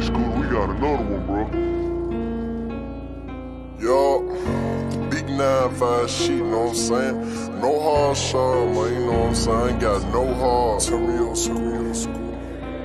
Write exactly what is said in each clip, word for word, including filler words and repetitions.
Scooter, we got another one, bro. Yo, big nine five shit, you know what I'm saying? No hard shot, man, you know what I'm saying? Got no hard. Turn me on school, on school.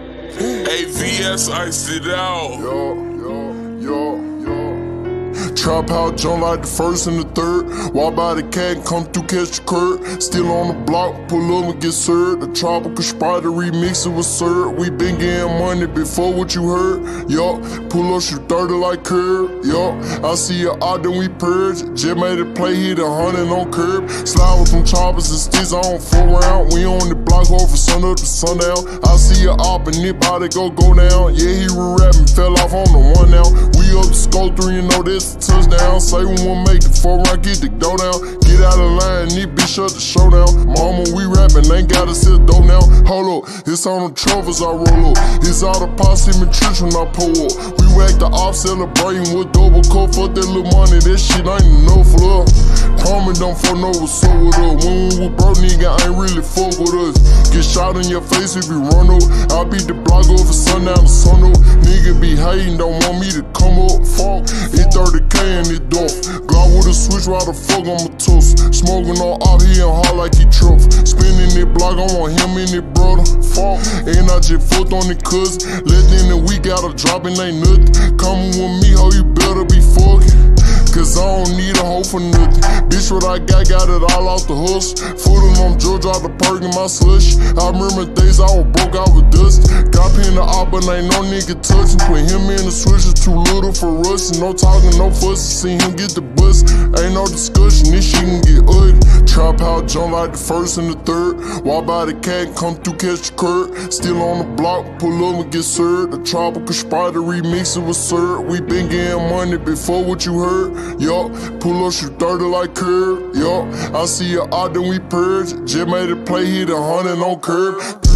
A V S iced it out. Yo, yo, yo, yo. Trap house jump like the first and the third. Walk by the cat and come through, catch the curb. Still on the block, pull up and get served. The tropical spider remix it with syrup. We been getting money before what you heard. Yo, pull up, shoot thirty like curb. Yo, I see you out, then we purge. Just made it play, hit a hundred on curb. Slide with them choppers and sticks on full round. We on the block over sun up to sundown. I see you up and it body go go down. Yeah, he was rapping, fell off on the one now. We up to score three, you know this a touchdown. Say we won't make it four round, get the dough down. Get out of line, need bitch shut the showdown. Mama, we rapping, ain't gotta sit dope now. Hold up, it's on the trophies I roll up. It's all the posse and tricks when I pull up. We whack the off celebrating with double cup. Fuck that little money, that shit ain't enough for us. Promise don't fuck no what's up with us. When we broke, nigga ain't really fuck with us. Get shot in your face if you run up. I beat the block over sundown to sun up. Nigga be hating, don't want me to come up. Fuck, it thirty K and it dope. Glock with a switch, why the fuck I'm a toast. Smoking all out here and hard like he truck. Spinning it block, I want him and it brother. Fuck, and I just fucked on the cuz. Let in the week out of dropping ain't nothing. Coming with me, ho, you better be fucking. Cause I don't need a hoe for nothing. Bitch, what I got, got it all out the hustle. Footin' on Joe, drop the perk in my slush. I remember days I was broke, I was dust. Got in the op, but ain't no nigga touchin'. Put him in the switches, too little for us. No talking, no fussing, see him get the bus. Ain't no discussion, this shit can get ugly. Trap house jump like the first and the third. Walk by the cat, come through, catch the curb. Still on the block, pull up and get served. The tropical spider remix it with syrup. We been getting money before what you heard. Yo, pull up, shoot thirty like curb. Yo, I see you out, then we purge. Just made it play, hit a hundred on curb.